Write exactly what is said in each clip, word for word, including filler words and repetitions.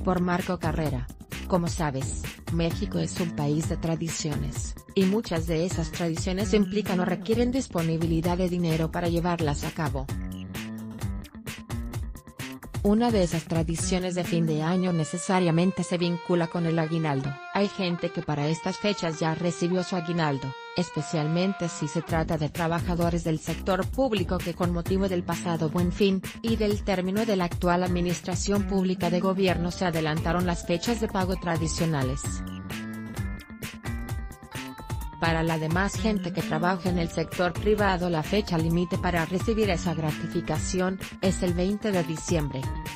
por Marco Carrera. Como sabes, México es un país de tradiciones, y muchas de esas tradiciones implican o requieren disponibilidad de dinero para llevarlas a cabo. Una de esas tradiciones de fin de año necesariamente se vincula con el aguinaldo. Hay gente que para estas fechas ya recibió su aguinaldo, especialmente si se trata de trabajadores del sector público que con motivo del pasado Buen Fin, y del término de la actual administración pública de gobierno se adelantaron las fechas de pago tradicionales. Para la demás gente que trabaja en el sector privado, la fecha límite para recibir esa gratificación es el veinte de diciembre.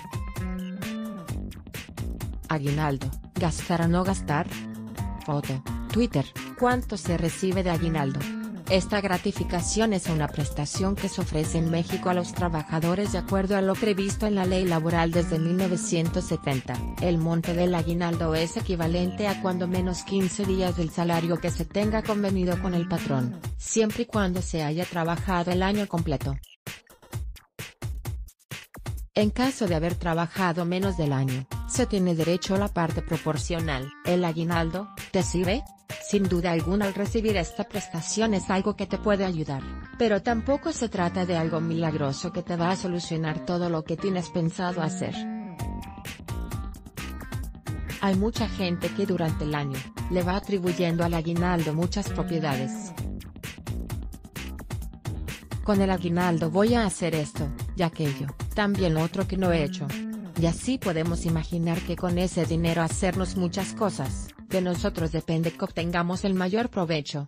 Aguinaldo, ¿gastar o no gastar? Foto, Twitter, ¿cuánto se recibe de aguinaldo? Esta gratificación es una prestación que se ofrece en México a los trabajadores de acuerdo a lo previsto en la ley laboral desde mil novecientos setenta. El monto del aguinaldo es equivalente a cuando menos quince días del salario que se tenga convenido con el patrón, siempre y cuando se haya trabajado el año completo. En caso de haber trabajado menos del año, se tiene derecho a la parte proporcional. ¿El aguinaldo te sirve? Sin duda alguna, al recibir esta prestación es algo que te puede ayudar, pero tampoco se trata de algo milagroso que te va a solucionar todo lo que tienes pensado hacer. Hay mucha gente que durante el año, le va atribuyendo al aguinaldo muchas propiedades. Con el aguinaldo voy a hacer esto, y aquello, también lo otro que no he hecho. Y así podemos imaginar que con ese dinero hacernos muchas cosas. De nosotros depende que obtengamos el mayor provecho.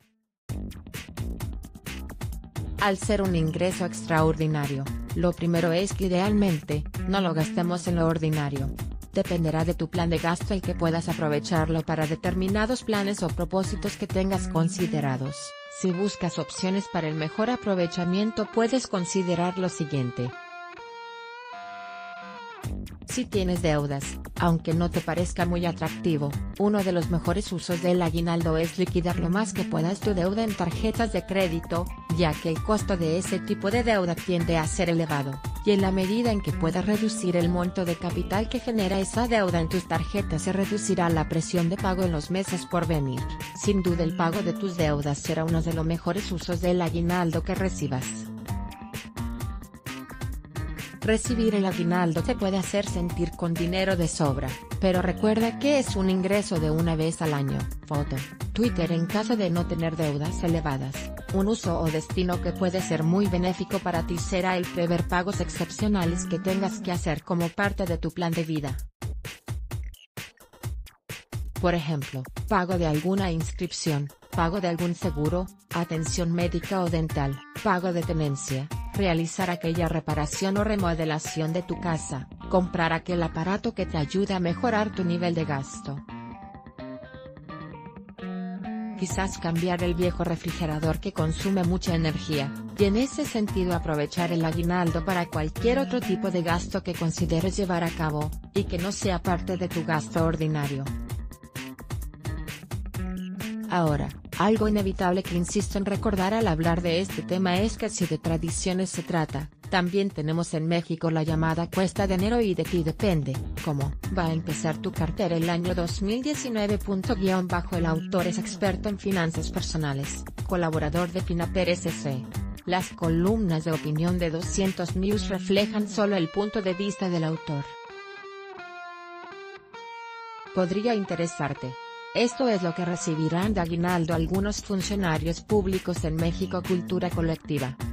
Al ser un ingreso extraordinario, lo primero es que idealmente, no lo gastemos en lo ordinario. Dependerá de tu plan de gasto el que puedas aprovecharlo para determinados planes o propósitos que tengas considerados. Si buscas opciones para el mejor aprovechamiento, puedes considerar lo siguiente. Si tienes deudas, aunque no te parezca muy atractivo, uno de los mejores usos del aguinaldo es liquidar lo más que puedas tu deuda en tarjetas de crédito, ya que el costo de ese tipo de deuda tiende a ser elevado, y en la medida en que puedas reducir el monto de capital que genera esa deuda en tus tarjetas, se reducirá la presión de pago en los meses por venir. Sin duda, el pago de tus deudas será uno de los mejores usos del aguinaldo que recibas. Recibir el aguinaldo te puede hacer sentir con dinero de sobra, pero recuerda que es un ingreso de una vez al año. Foto, Twitter. En caso de no tener deudas elevadas, un uso o destino que puede ser muy benéfico para ti será el prever pagos excepcionales que tengas que hacer como parte de tu plan de vida. Por ejemplo, pago de alguna inscripción, pago de algún seguro, atención médica o dental, pago de tenencia, realizar aquella reparación o remodelación de tu casa, comprar aquel aparato que te ayude a mejorar tu nivel de gasto. Quizás cambiar el viejo refrigerador que consume mucha energía, y en ese sentido aprovechar el aguinaldo para cualquier otro tipo de gasto que consideres llevar a cabo, y que no sea parte de tu gasto ordinario. Ahora, algo inevitable que insisto en recordar al hablar de este tema es que si de tradiciones se trata, también tenemos en México la llamada cuesta de enero y de ti depende, cómo va a empezar tu cartera el año dos mil diecinueve. Guión bajo El autor es experto en finanzas personales, colaborador de Finaper S C. Las columnas de opinión de doscientos News reflejan solo el punto de vista del autor. Podría interesarte. Esto es lo que recibirán de aguinaldo algunos funcionarios públicos en México. Cultura colectiva.